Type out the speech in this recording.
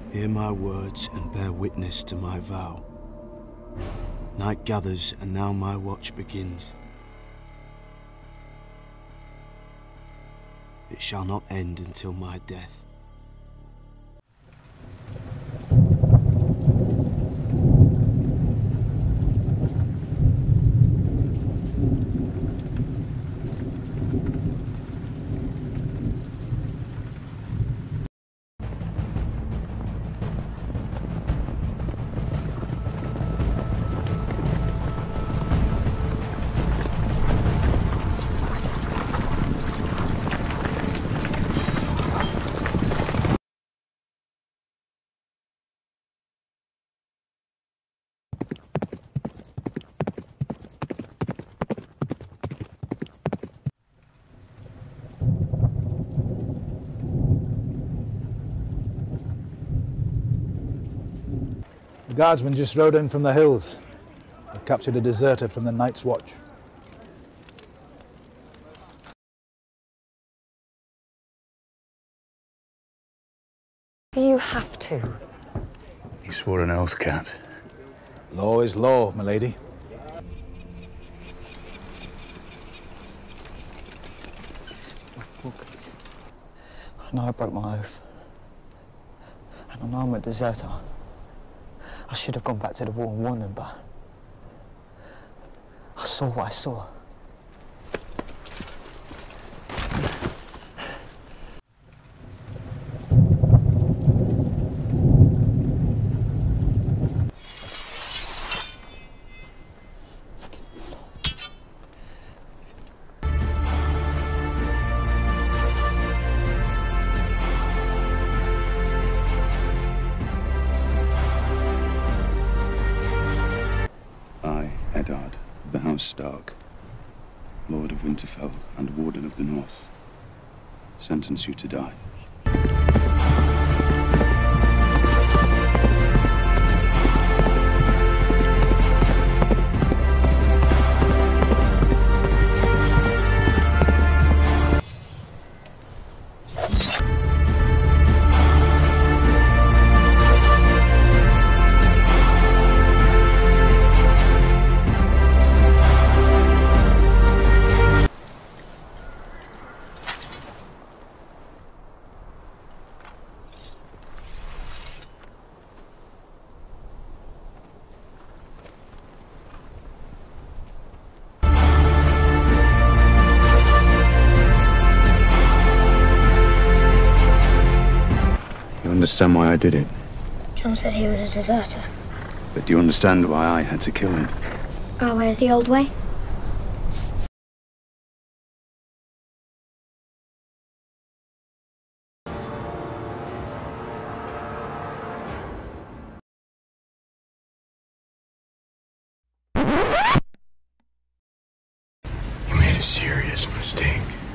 Hear my words and bear witness to my vow. Night gathers and now my watch begins. It shall not end until my death. The guardsmen just rode in from the hills. They captured a deserter from the Night's Watch. Do you have to? He swore an oath, Cat. Law is law, milady. I know I broke my oath. And I know I'm a deserter. I should have gone back to the war and warned them, but I saw what I saw. The House Stark, Lord of Winterfell and Warden of the North, sentence you to die. You understand why I did it? John said he was a deserter. But do you understand why I had to kill him? Our way is the old way. You made a serious mistake.